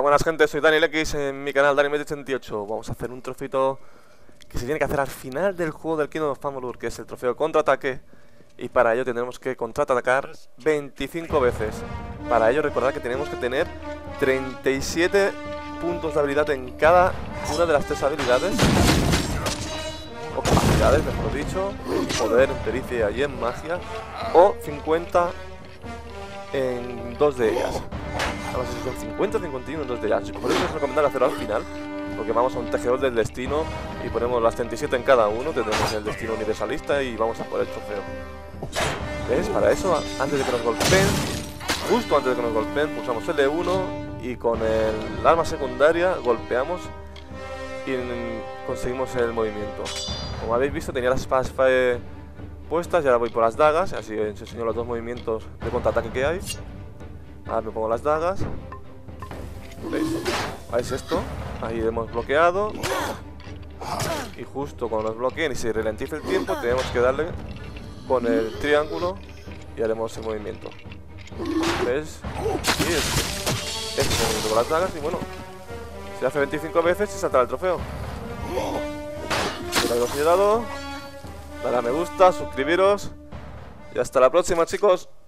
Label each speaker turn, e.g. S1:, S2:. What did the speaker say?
S1: buenas gente, soy Daniel X en mi canal DanielX88. Vamos a hacer un trofeo que se tiene que hacer al final del juego del Kingdom of Amalur, que es el trofeo contraataque. Y para ello tendremos que contraatacar 25 veces. Para ello recordad que tenemos que tener 37 puntos de habilidad en cada una de las 3 habilidades. O capacidades, mejor dicho. En poder, en pericia y en magia. O 50 en 2 de ellas. Ahora si son 50 o 51 en 2 de ellas. Por eso es recomendable hacerlo al final, porque vamos a un tejedor del destino y ponemos las 37 en cada uno. Tendremos el destino universalista y vamos a por el trofeo. ¿Ves? Para eso, antes de que nos golpeen, justo antes de que nos golpeen, pulsamos L1 y con el arma secundaria golpeamos y conseguimos el movimiento. Como habéis visto, tenía las espadas puestas y ahora voy por las dagas, así os enseño los dos movimientos de contraataque que hay. Ahora me pongo las dagas. ¿Veis? ¿Veis esto? Ahí hemos bloqueado. Y justo cuando nos bloqueen y se ralentice el tiempo, tenemos que darle con el triángulo y haremos el movimiento. ¿Ves? Y este movimiento con las dagas y bueno, se hace 25 veces y saltará el trofeo. Si lo habéis ayudado, dale a me gusta, suscribiros y hasta la próxima, chicos.